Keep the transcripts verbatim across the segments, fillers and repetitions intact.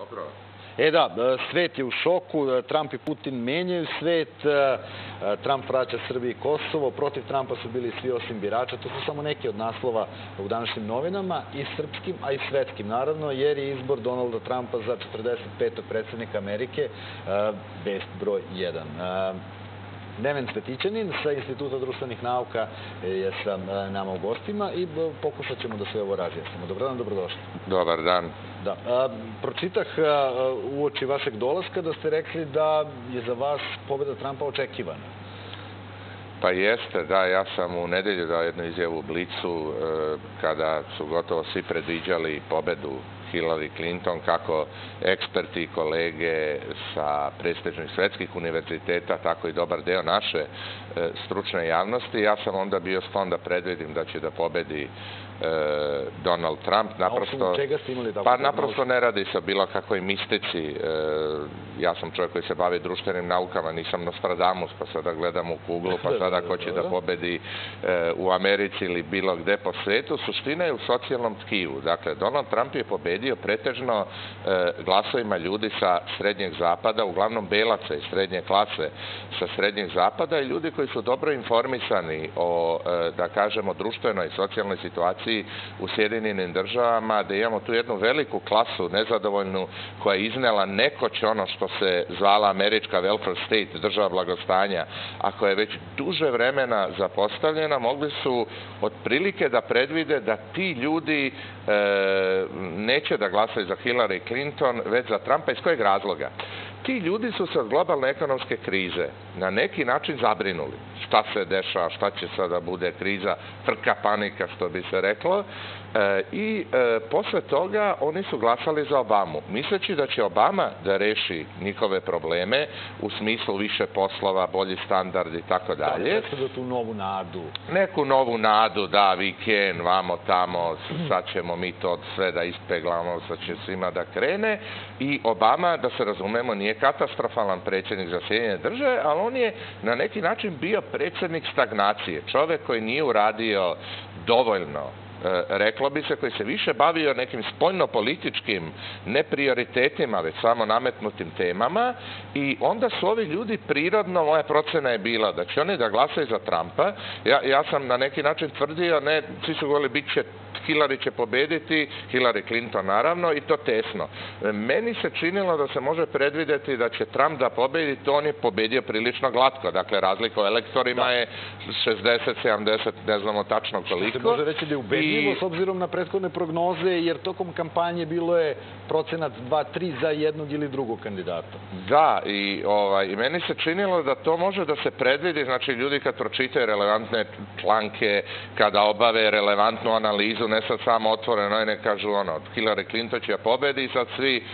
dobro. E da, svet je u šoku, Trump i Putin menjaju svet, Trump vraća Srbiji i Kosovo, protiv Trumpa su bili svi osim birača, to su samo neki od naslova u današnjim novinama, i srpskim, a i svetskim, naravno, jer je izbor Donalda Trumpa za četrdeset petog predsjednika Amerike vest broj jedan. Neven Cvetićanin sa Instituta društvenih nauka je sa nama u gostima i pokušat ćemo da sve ovo razjasnimo. Dobar dan, dobrodošli. Dobar dan. Da. Pročitah uoči vašeg dolaska da ste rekli da je za vas pobjeda Trumpa očekivana. Pa jeste, da. Ja sam u nedelju dao jednu izjavu u Blicu kada su gotovo svi predviđali pobedu Hillary Clinton, kako eksperti i kolege sa prestižnih svetskih univerziteta, tako i dobar deo naše stručne javnosti. Ja sam onda bio sklon da predvidim da će da pobedi Donald Trump. Naprosto, čega ste imali tako? Pa naprosto ne radi se o bilo kakvoj mistici. Ja sam čovjek koji se bavi društvenim naukama, nisam Nostradamus, pa sada gledam u kuglu, pa sada ko će da pobedi u Americi ili bilo gde po svetu. Suština je u socijalnom tkivu. Dakle, Donald Trump je pobedio pretežno glasovima ljudi sa srednjeg zapada, uglavnom belaca i srednje klase sa srednjeg zapada i ljudi koji su dobro informisani o, da kažemo, društvenoj i socijalnoj situaciji u Sjedinjenim državama, da imamo tu jednu veliku klasu nezadovoljnu koja je iznela nekoć ono što se zvala američka welfare state, država blagostanja, a koja je već duže vremena zapostavljena, mogli su otprilike da predvide da ti ljudi e, neće da glasaju za Hillary Clinton, već za Trumpa. Iz kojeg razloga? Ti ljudi su se od globalne ekonomske krize na neki način zabrinuli. Šta se dešava, šta će sada bude kriza, frka, panika, što bi se reklo. E, I e, posle toga oni su glasali za Obamu, misleći da će Obama da reši njihove probleme u smislu više poslova, bolji standard i tako dalje. Da, da tu novu nadu. Neku novu nadu, da, weekend, vamo tamo, sad ćemo mi to sve da ispeglamo, sad će svima da krene. I Obama, da se razumemo, nije katastrofalan predsjednik za Sjedinjene države, ali on je na neki način bio predsjednik stagnacije. Čovjek koji nije uradio dovoljno, reklo bi se, koji se više bavio nekim spoljno-političkim ne prioritetima, već samo nametnutim temama, i onda su ovi ljudi prirodno, moja procena je bila da će oni da glasaju za Trumpa. Ja, ja sam na neki način tvrdio, ne, svi su govorili bit će Hillary će pobediti, Hillary Clinton naravno, i to tesno. Meni se činilo da se može predvideti da će Trump da pobedi, to on je pobedio prilično glatko. Dakle, razlika u elektorima da. je šezdeset sedamdeset, ne znamo tačno koliko. Što se može reći da je ubedljivo I... s obzirom na prethodne prognoze, jer tokom kampanje bilo je procenat dva tri za jednog ili drugog kandidata. Da, i, ovaj, i meni se činilo da to može da se predvidi, znači ljudi kad pročitaju relevantne članke, kada obave relevantnu analizu, ne sad samo otvoreno i ne kažu ono, Hillary Clinton će pobedi i sad svi e,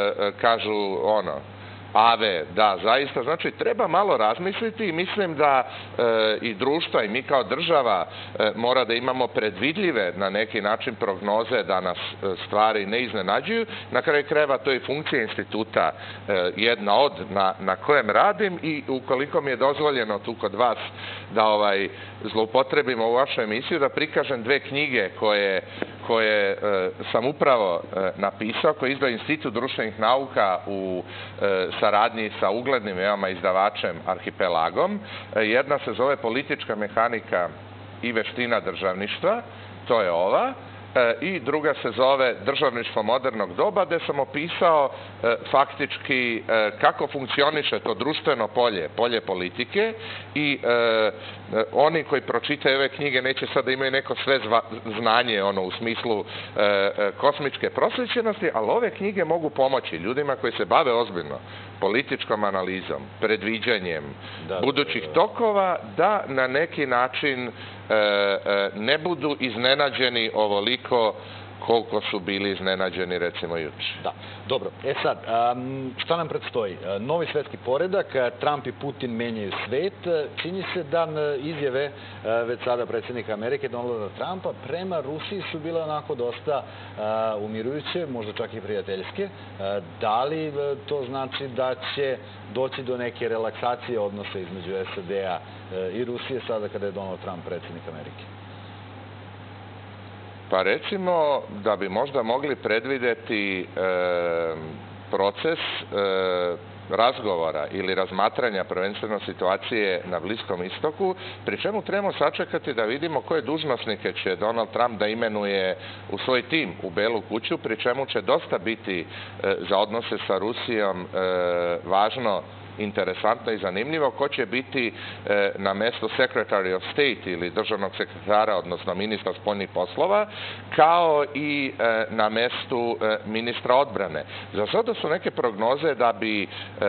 kažu ono, ave, da, zaista, znači treba malo razmisliti i mislim da e, i društva i mi kao država e, mora da imamo predvidljive na neki način prognoze da nas e, stvari ne iznenađuju. Na kraju krajeva to je funkcija instituta e, jedna od na, na kojem radim i ukoliko mi je dozvoljeno tu kod vas da ovaj zloupotrebimo ovu vašu emisiju, da prikažem dve knjige koje koje e, sam upravo e, napisao, koje izdao Institut društvenih nauka u e, saradnji sa uglednim veoma izdavačem Arhipelagom. E, jedna se zove Politička mehanika i veština državništva, to je ova, e, i druga se zove Državništvo modernog doba, gde sam opisao e, faktički e, kako funkcioniše to društveno polje, polje politike, i e, oni koji pročitaju ove knjige neće sad da imaju neko sve zva, znanje ono, u smislu e, e, kosmičke prosvećenosti, ali ove knjige mogu pomoći ljudima koji se bave ozbiljno političkom analizom, predviđanjem da, budućih da, da. tokova, da na neki način e, e, ne budu iznenađeni ovoliko koliko su bili iznenađeni recimo juče. Da, dobro. E sad, šta nam predstoji? Novi svetski poredak, Trump i Putin menjaju svet. Čini se da izjave već sada predsjednika Amerike, Donalda Trumpa, prema Rusiji su bile onako dosta umirujuće, možda čak i prijateljske. Da li to znači da će doći do neke relaksacije odnosa između S A D-a i Rusije sada kada je Donald Trump predsjednik Amerike? Pa recimo da bi možda mogli predvideti e, proces razgovora ili razmatranja prvenstveno situacije na Bliskom istoku, pri čemu trebamo sačekati da vidimo koje dužnosnike će Donald Trump da imenuje u svoj tim u Belu kuću, pri čemu će dosta biti za odnose sa Rusijom važno, interesantno i zanimljivo ko će biti e, na mestu Secretary of State ili državnog sekretara, odnosno ministra spoljnih poslova, kao i e, na mestu e, ministra odbrane. Za sada su neke prognoze da bi e,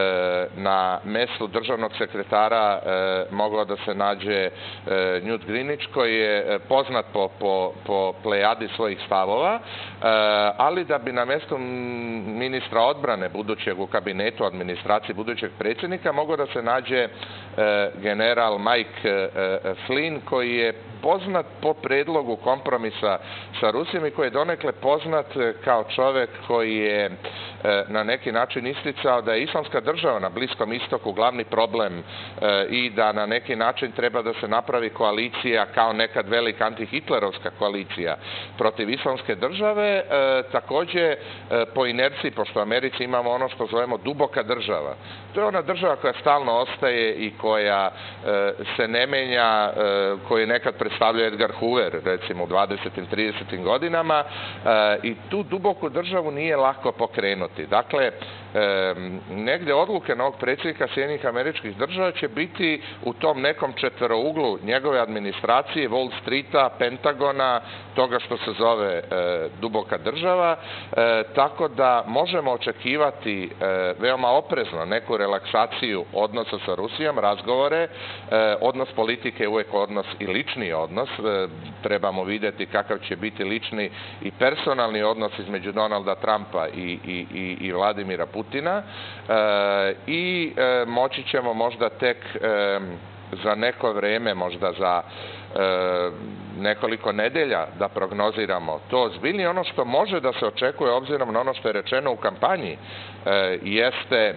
na mestu državnog sekretara e, mogao da se nađe e, Newt Gingrich, koji je poznat po, po, po plejadi svojih stavova, e, ali da bi na mestu ministra odbrane, budućeg u kabinetu administracije budućeg predsjednika, mogao da se nađe e, general Mike e, Flynn, koji je poznat po predlogu kompromisa sa Rusijom i koji je donekle poznat kao čovek koji je e, na neki način isticao da je islamska država na Bliskom istoku glavni problem e, i da na neki način treba da se napravi koalicija kao nekad velika antihitlerovska koalicija protiv islamske države. E, takođe, e, po inerciji, pošto u Americi imamo ono što zovemo duboka država. To je ona država koja stalno ostaje i koja e, se ne menja, e, koju je nekad predstavljao Edgar Hoover, recimo u dvadesetim tridesetim godinama, e, i tu duboku državu nije lako pokrenuti. Dakle, e, negde odluke novog predsjednika Sjedinjenih Američkih Država će biti u tom nekom četvorouglu njegove administracije, Wall Streeta, Pentagona, toga što se zove e, duboka država, e, tako da možemo očekivati e, veoma oprezno neku relaksaciju odnosa sa Rusijom, razgovore, e, odnos politike je uvek odnos i lični odnos, e, trebamo vidjeti kakav će biti lični i personalni odnos između Donalda Trumpa i, i, i, i Vladimira Putina, e, i e, moći ćemo možda tek e, za neko vreme, možda za e, nekoliko nedelja da prognoziramo to zbiljnije. Ono što može da se očekuje obzirom na ono što je rečeno u kampanji e, jeste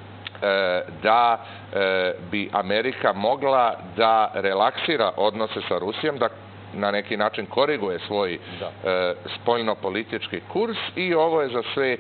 da bi Amerika mogla da relaksira odnose sa Rusijom, da na neki način koriguje svoj da. spoljno-politički kurs, i ovo je za svet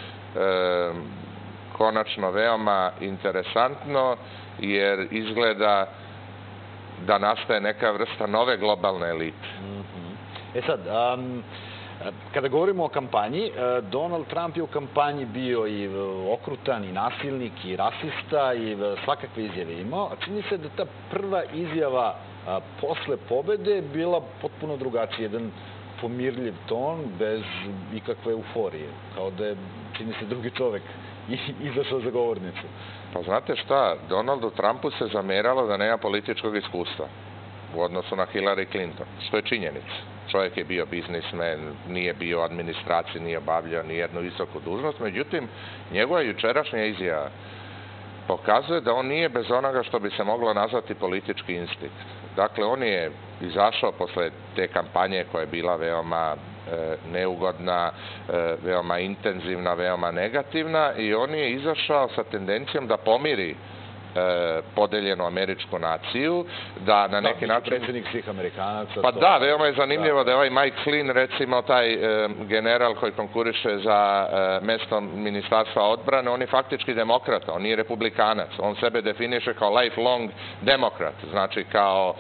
konačno veoma interesantno, jer izgleda da nastaje neka vrsta nove globalne elite. E sad, um... kada govorimo o kampanji, Donald Trump je u kampanji bio i okrutan, i nasilnik, i rasista, i svakakve izjave imao. A čini se da ta prva izjava posle pobede je bila potpuno drugačija. Jedan pomirljiv ton, bez ikakve euforije. Kao da je, čini se, drugi čovek izašao za govornicu. Pa znate šta, Donaldu Trumpu se zameralo da nema političkog iskustva u odnosu na Hillary Clinton, što je činjenica. Čovjek je bio biznismen, nije bio u administraciji, nije obavljao ni jednu visoku dužnost, međutim, njegova jučerašnja izjava pokazuje da on nije bez onoga što bi se moglo nazvati politički instinkt. Dakle, on je izašao posle te kampanje koja je bila veoma e, neugodna, e, veoma intenzivna, veoma negativna, i on je izašao sa tendencijom da pomiri podeljenu američku naciju, da na neki način... predsjednik svih Amerikanaca... Pa da, veoma je zanimljivo da je ovaj Mike Flynn, recimo taj general koji konkuriše za mesto ministarstva odbrane, on je faktički demokrata, on nije republikanac, on sebe definiše kao lifelong demokrat, znači kao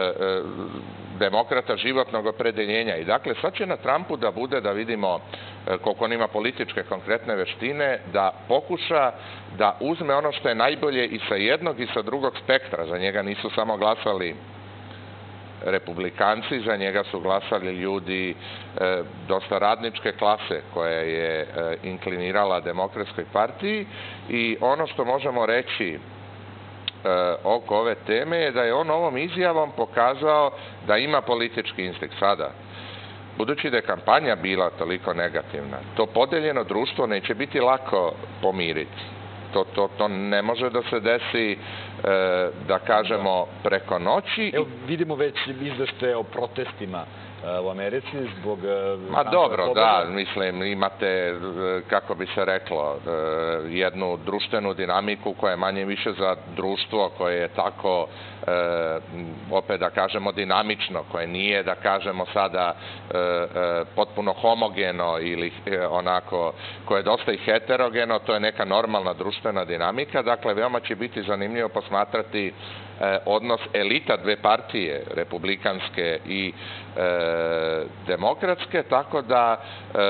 demokrata životnog opredeljenja. I dakle, sad će na Trumpu da bude, da vidimo koliko on ima političke konkretne veštine, da pokuša da uzme ono što je najbolje i sa jednog i sa drugog spektra. Za njega nisu samo glasali republikanci, za njega su glasali ljudi e, dosta radničke klase koja je e, inklinirala Demokratskoj partiji, i ono što možemo reći oko ove teme je da je on ovom izjavom pokazao da ima politički instinkt sada. Budući da je kampanja bila toliko negativna, to podeljeno društvo neće biti lako pomiriti. To, to, to ne može da se desi, e, da kažemo, preko noći. Evo, vidimo već izveštaje o protestima u Americi zbog... Ma dobro, da, mislim, imate, kako bi se reklo, jednu društvenu dinamiku koja je manje više za društvo koje je tako, opet da kažemo, dinamično, koje nije, da kažemo sada, potpuno homogeno ili onako, koje je dosta i heterogeno, to je neka normalna društvena dinamika. Dakle, veoma će biti zanimljivo posmatrati odnos elita dve partije, republikanske i demokratske, tako da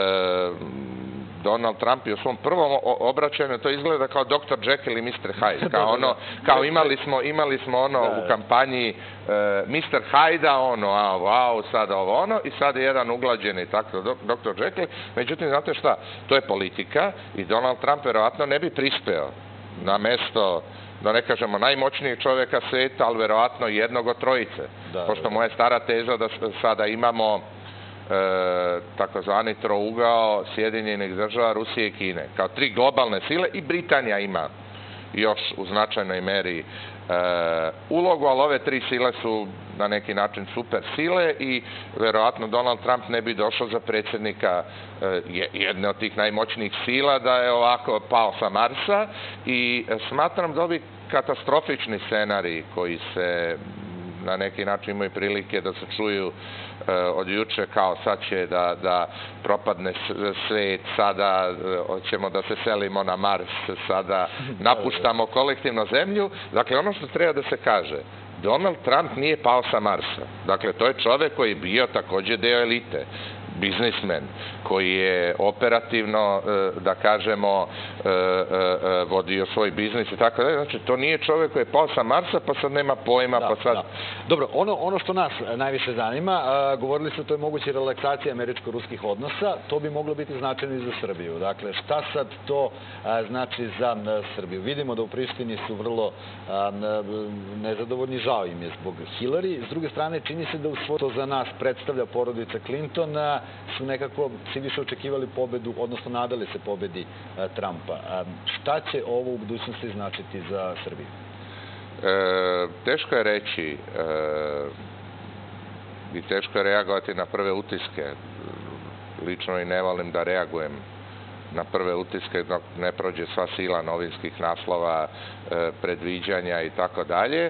Donald Trump je u svom prvom obraćanju, to izgleda kao doktor Jekyll i mister Hyde, kao ono, kao imali smo, imali smo ono u kampanji mister Hyde-a, ono, a, wow, sada ovo ono, i sad je jedan uglađeni tako doktor Jekyll. Međutim, znate šta, to je politika i Donald Trump verovatno ne bi prispeo na mesto, da ne kažemo najmoćnijeg čoveka sveta, ali verovatno jednog od trojice. Pošto moja stara teza da sada imamo takozvani trougao Sjedinjenih država, Rusije i Kine, kao tri globalne sile, i Britanija ima još u značajnoj meri ulogu, ali ove tri sile su na neki način super sile i verovatno Donald Trump ne bi došao za predsjednika jedne od tih najmoćnijih sila da je ovako pao sa Marsa, i smatram da ovi katastrofični scenariji koji se na neki način imaju prilike da se čuju od juče, kao sad će da propadne svet, sada ćemo da se selimo na Mars, sada napuštamo kolektivno zemlju. Dakle, ono što treba da se kaže, Donald Trump nije pao sa Marsa. Dakle, to je čovek koji je bio takođe deo elite, biznismen, koji je operativno, da kažemo, vodio svoj biznis i tako dalje. Znači, to nije čovek koji je pao sa Marsa, pa sad nema pojma, pa sad... Dobro, ono što nas najviše zanima, govorili ste o toj mogućoj relaksaciji američko-ruskih odnosa, to bi moglo biti značajno i za Srbiju. Dakle, šta sad to znači za Srbiju? Vidimo da u Prištini su vrlo nezadovoljni, žao im je zbog Hillary. S druge strane, čini se da u svo to za nas predstavlja porodica Clinton, su nekako svi više očekivali pobedu, odnosno nadali se pobedi Trumpa. Šta će ovo u budućnosti značiti za Srbiju? Teško je reći i teško je reagovati na prve utiske. Lično i ne volim da reagujem na prve utiske dok ne prođe sva sila novinskih naslova, predviđanja i tako dalje.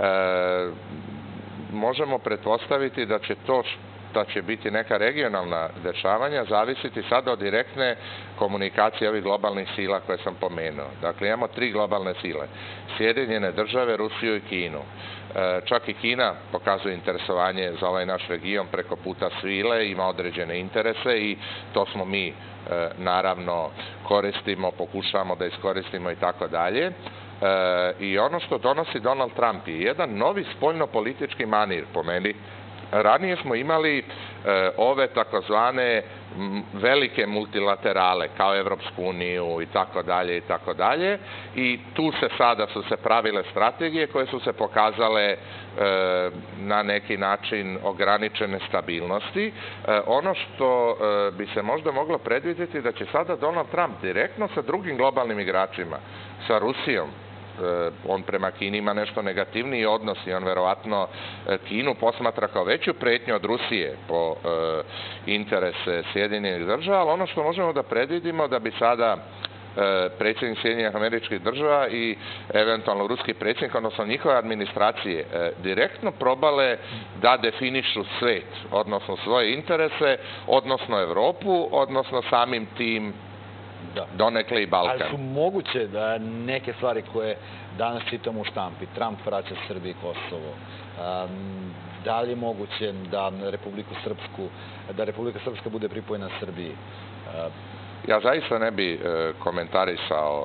Možemo pretpostaviti da će to da će biti neka regionalna dešavanja, zavisiti sada od direktne komunikacije ovih globalnih sila koje sam pomenuo. Dakle, imamo tri globalne sile. Sjedinjene države, Rusiju i Kinu. Čak i Kina pokazuje interesovanje za ovaj naš region preko puta svile, ima određene interese i to smo mi, naravno, koristimo, pokušavamo da iskoristimo i tako dalje. I ono što donosi Donald Trump je jedan novi spoljnopolitički manir, po meni. Ranije smo imali ove takozvane velike multilaterale, kao Evropsku uniju i tako dalje i tako dalje, i tu se sada su se pravile strategije koje su se pokazale na neki način ograničene stabilnosti. Ono što bi se možda moglo predvidjeti da će sada Donald Trump direktno sa drugim globalnim igračima, sa Rusijom, on prema Kini ima nešto negativniji odnos i on verovatno Kinu posmatra kao veću pretnju od Rusije po interese Sjedinjenih država, ali ono što možemo da predvidimo da bi sada predsjednik Sjedinjenih Američkih Država i eventualno ruski predsjednik, odnosno njihove administracije, direktno probale da definišu svet, odnosno svoje interese, odnosno Evropu, odnosno samim tim donekle i Balkan. Ali su moguće da neke stvari koje danas čitamo u štampi, Trump vraća Srbiji i Kosovo, da li je moguće da Republiku Srpsku, da Republika Srpska bude pripojena Srbiji? Ja zaista ne bi komentarisao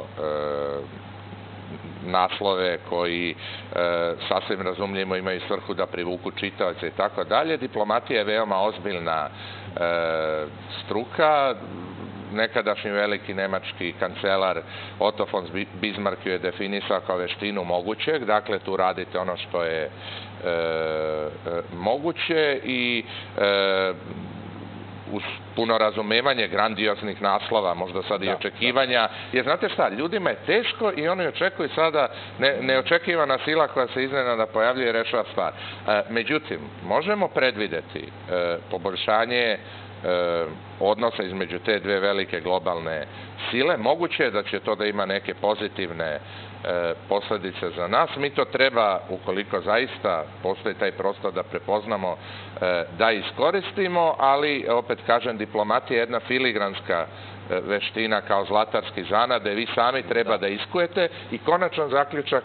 naslove koji sasvim razumljivo imaju svrhu da privuku čitaoce i tako dalje. Diplomatija je veoma ozbiljna struka. Nekadašnji veliki nemački kancelar Otto von Bismarck ju je definisao kao veštinu mogućeg. Dakle, tu radite ono što je moguće i uz puno razumevanje grandioznih naslova, možda sad i očekivanja, jer znate šta, ljudima je teško i oni očekuju sada neočekivana sila koja se iznenada pojavljuje i rešava stvar. Međutim, možemo predvideti poboljšanje odnosa između te dve velike globalne sile. Moguće je da će to da ima neke pozitivne posledice za nas. Mi to treba, ukoliko zaista postoji taj prostor da prepoznamo, da iskoristimo, ali, opet kažem, diplomatija je jedna filigranska veština kao zlatarski zanat, da vi sami treba da iskujete i konačan zaključak,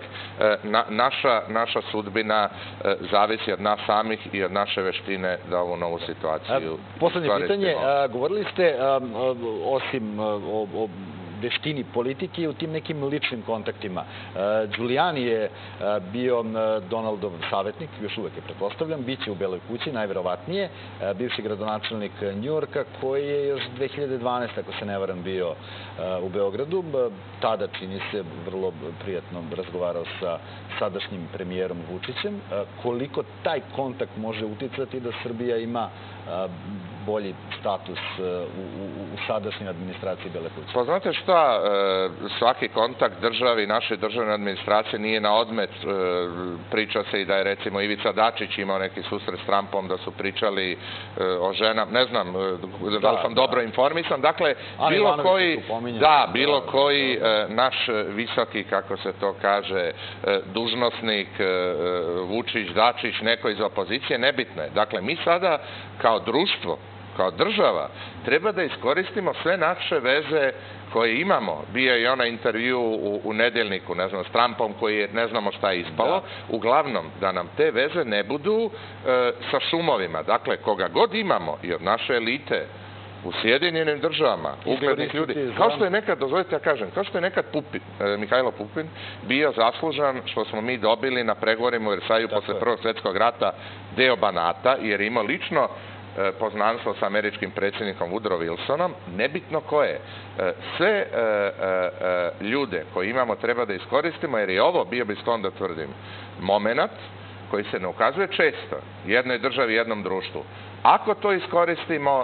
naša sudbina zavisi od nas samih i od naše veštine da ovu novu situaciju iskoristimo. Poslednje pitanje, govorili ste osim o veštini politike i u tim nekim ličnim kontaktima. Giuliani je bio Donaldov savjetnik, još uvek je pretpostavljam, bit će u Beloj kući, najverovatnije, bivši gradonačelnik Njujorka, koji je još dve hiljade dvanaeste. ako se ne varam, bio u Beogradu. Tada, čini se, vrlo prijatno razgovarao sa sadašnjim premijerom Vučićem. Koliko taj kontakt može uticati da Srbija ima bolji status u sadašnjoj administraciji Bele kuće? Pa znate šta, svaki kontakt državi, naše državne administracije nije na odmet. Priča se i da je recimo Ivica Dačić imao neki susret s Trumpom, da su pričali o ženama, ne znam da li sam dobro informisan. Dakle, bilo koji, da, bilo koji naš visoki, kako se to kaže, dužnosnik, Vučić, Dačić, neko iz opozicije, nebitno je. Dakle, mi sada kao društvo, kao država, treba da iskoristimo sve naše veze koje imamo. Bio je i onaj intervju u Nedeljniku, ne znam, s Trumpom, koji je, ne znamo šta je ispalo. Uglavnom, da nam te veze ne budu sa šumovima. Dakle, koga god imamo i od naše elite u Sjedinjenim državama, uglednih ljudi, kao što je nekad, dozvolite ja kažem, kao što je nekad Pupin, Mihajlo Pupin, bio zaslužan što smo mi dobili na pregovorima u Versaju posle Prvog svjetskog rata deo Banata, jer je imao lično poznanstvo sa američkim predsjednikom Woodrow Wilsonom, nebitno ko je. Sve ljude koje imamo treba da iskoristimo, jer je ovo, bio bi sklon da tvrdim, moment koji se ne ukazuje često jednoj državi, jednom društvu. Ako to iskoristimo,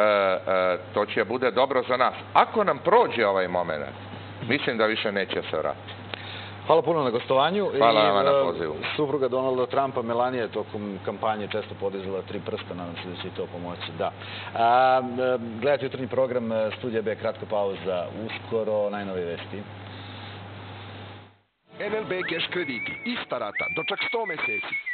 to će bude dobro za nas. Ako nam prođe ovaj moment, mislim da više neće se vratiti. Hvala puno na gostovanju. Hvala vam na pozivu. Supruga Donalda Trumpa, Melania, je tokom kampanje često podizala tri prsta, nadam se da će i to pomoći. Da. Gledajte jutarnji program Studija B, kratka pauza, uskoro najnovije vesti. en el be Cash krediti, ista rata, do čak sto meseci.